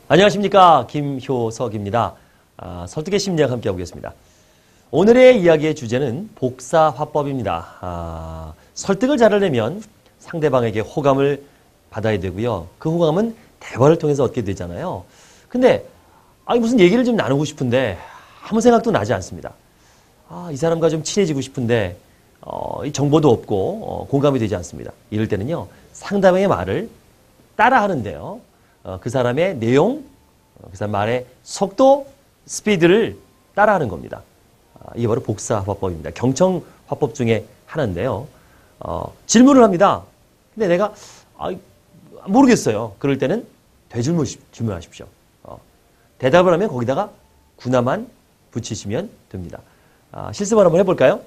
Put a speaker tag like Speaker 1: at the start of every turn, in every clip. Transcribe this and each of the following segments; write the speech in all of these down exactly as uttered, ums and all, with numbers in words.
Speaker 1: 안녕하십니까, 김효석입니다. 아, 설득의 심리학 함께 해보겠습니다. 오늘의 이야기의 주제는 복사화법입니다. 아, 설득을 잘하려면 상대방에게 호감을 받아야 되고요. 그 호감은 대화를 통해서 얻게 되잖아요. 근데 아니 무슨 얘기를 좀 나누고 싶은데 아무 생각도 나지 않습니다. 아, 이 사람과 좀 친해지고 싶은데 어, 이 정보도 없고 어, 공감이 되지 않습니다. 이럴 때는요, 상대방의 말을 따라 하는데요. 어, 그 사람의 내용, 어, 그 사람 말의 속도, 스피드를 따라하는 겁니다. 아, 이게 바로 복사화법입니다. 경청화법 중에 하나인데요. 어, 질문을 합니다. 근데 내가 아, 모르겠어요. 그럴 때는 되질문 질문하십시오. 어, 대답을 하면 거기다가 구나만 붙이시면 됩니다. 아, 실습을 한번 해볼까요?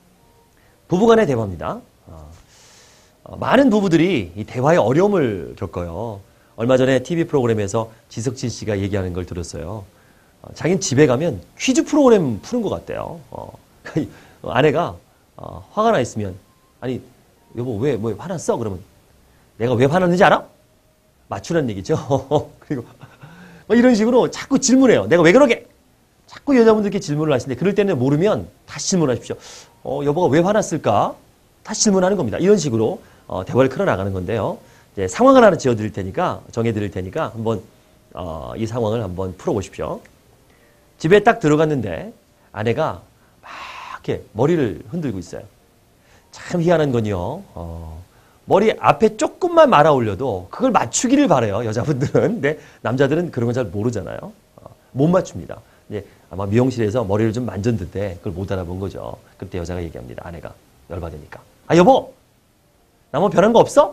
Speaker 1: 부부간의 대화입니다. 어, 어, 많은 부부들이 이 대화의 어려움을 겪어요. 얼마 전에 티비 프로그램에서 지석진 씨가 얘기하는 걸 들었어요. 어, 자기는 집에 가면 퀴즈 프로그램 푸는 것 같대요. 어, 아내가 어, 화가 나 있으면, 아니 여보 왜, 뭐 화났어? 그러면 내가 왜 화났는지 알아? 맞추라는 얘기죠. 그리고 뭐 이런 식으로 자꾸 질문해요. 내가 왜 그러게? 자꾸 여자분들께 질문을 하시는데, 그럴 때는 모르면 다시 질문하십시오. 어, 여보가 왜 화났을까? 다시 질문하는 겁니다. 이런 식으로 어, 대화를 끌어나가는 건데요. 이제 상황을 하나 지어드릴 테니까, 정해드릴 테니까 한번 어, 이 상황을 한번 풀어보십시오. 집에 딱 들어갔는데 아내가 막 이렇게 머리를 흔들고 있어요. 참 희한한 건요. 어, 머리 앞에 조금만 말아 올려도 그걸 맞추기를 바래요, 여자분들은. 근데 남자들은 그런 건 잘 모르잖아요. 어, 못 맞춥니다. 이제 아마 미용실에서 머리를 좀 만졌는데 그걸 못 알아본 거죠. 그때 여자가 얘기합니다. 아내가 열받으니까. 아, 여보! 나 뭐 변한 거 없어?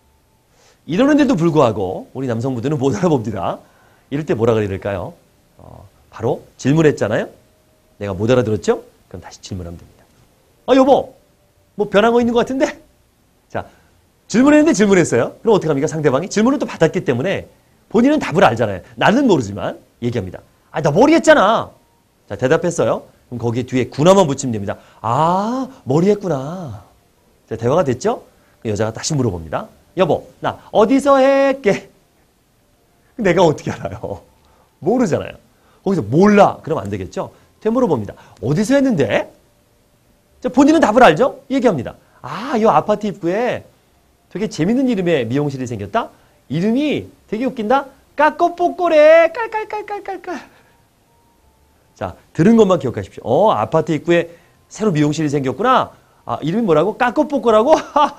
Speaker 1: 이러는데도 불구하고 우리 남성분들은 못 알아봅니다. 이럴 때 뭐라 그래야 될까요? 어, 바로 질문했잖아요. 내가 못 알아들었죠? 그럼 다시 질문하면 됩니다. 아, 여보! 뭐 변한 거 있는 것 같은데? 자, 질문했는데 질문했어요. 그럼 어떡합니까? 상대방이 질문을 또 받았기 때문에 본인은 답을 알잖아요. 나는 모르지만 얘기합니다. 아, 나 머리 했잖아. 자, 대답했어요. 그럼 거기에 뒤에 구나만 붙이면 됩니다. 아, 머리 했구나. 자, 대화가 됐죠? 여자가 다시 물어봅니다. 여보, 나 어디서 했게? 내가 어떻게 알아요? 모르잖아요. 거기서 몰라. 그러면 안 되겠죠? 되물어봅니다. 어디서 했는데? 자, 본인은 답을 알죠? 얘기합니다. 아, 이 아파트 입구에 되게 재밌는 이름의 미용실이 생겼다? 이름이 되게 웃긴다? 까꼬뽀꼬래. 깔깔깔깔깔깔. 자, 들은 것만 기억하십시오. 어, 아파트 입구에 새로 미용실이 생겼구나. 아, 이름이 뭐라고? 까꼬뽀꼬라고?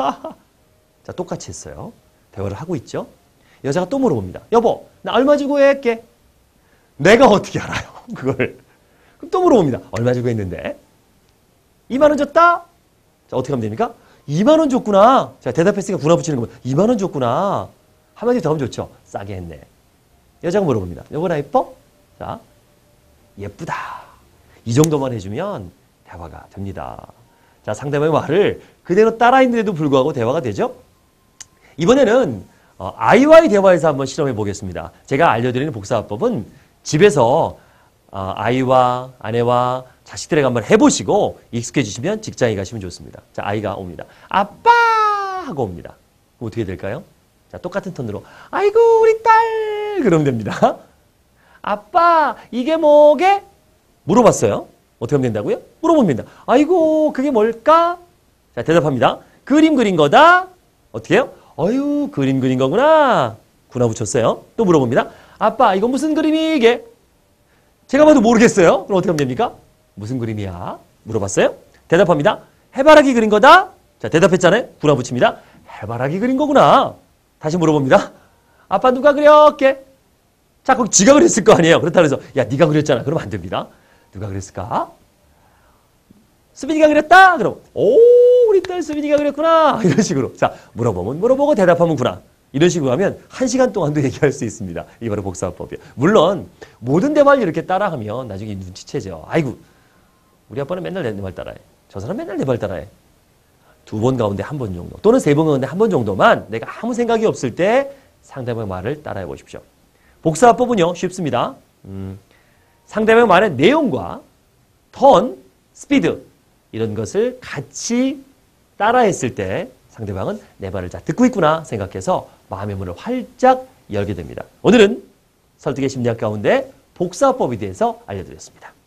Speaker 1: 자, 똑같이 했어요. 대화를 하고 있죠. 여자가 또 물어봅니다. 여보, 나 얼마 주고 했게? 내가 어떻게 알아요? 그걸. 그럼 또 물어봅니다. 얼마 주고 했는데? 이만 원 줬다? 자, 어떻게 하면 됩니까? 이만 원 줬구나. 자, 대답했으니까 구나 붙이는 거면 이만 원 줬구나. 한마디 더 하면 좋죠. 싸게 했네. 여자가 물어봅니다. 여보, 나 예뻐? 자, 예쁘다. 이 정도만 해주면 대화가 됩니다. 자, 상대방의 말을 그대로 따라했는데도 불구하고 대화가 되죠? 이번에는 어, 아이와의 대화에서 한번 실험해 보겠습니다. 제가 알려드리는 복사화법은 집에서 어, 아이와 아내와 자식들에게 한번 해보시고 익숙해지시면 직장에 가시면 좋습니다. 자, 아이가 옵니다. 아빠! 하고 옵니다. 그럼 어떻게 될까요? 자, 똑같은 톤으로 아이고 우리 딸! 그러면 됩니다. 아빠, 이게 뭐게? 물어봤어요. 어떻게 하면 된다고요? 물어봅니다. 아이고, 그게 뭘까? 자, 대답합니다. 그림 그린 거다? 어떻게 해요? 어휴, 그림 그린 거구나. 구나 붙였어요. 또 물어봅니다. 아빠, 이거 무슨 그림이 이게? 제가 봐도 모르겠어요. 그럼 어떻게 하면 됩니까? 무슨 그림이야? 물어봤어요. 대답합니다. 해바라기 그린 거다? 자, 대답했잖아요. 구나 붙입니다. 해바라기 그린 거구나. 다시 물어봅니다. 아빠 누가 그렸게? 자, 거기 지가 그랬을 거 아니에요. 그렇다고 해서 야, 네가 그렸잖아. 그러면 안 됩니다. 누가 그랬을까? 수빈이가 그렸다? 그럼 오, 우리 딸 수빈이가 그렸구나. 이런 식으로. 자, 물어보면 물어보고 대답하면 구나. 이런 식으로 하면 한 시간 동안도 얘기할 수 있습니다. 이게 바로 복사화법이에요. 물론 모든 대화를 이렇게 따라하면 나중에 눈치채죠. 아이고, 우리 아빠는 맨날 내 말 따라해. 저 사람 맨날 내 말 따라해. 두 번 가운데 한 번 정도 또는 세 번 가운데 한 번 정도만 내가 아무 생각이 없을 때 상대방의 말을 따라해 보십시오. 복사화법은요, 쉽습니다. 음, 상대방의 말의 내용과 톤, 스피드 이런 것을 같이 따라했을 때 상대방은 내 말을 잘 듣고 있구나 생각해서 마음의 문을 활짝 열게 됩니다. 오늘은 설득의 심리학 가운데 복사화법에 대해서 알려드렸습니다.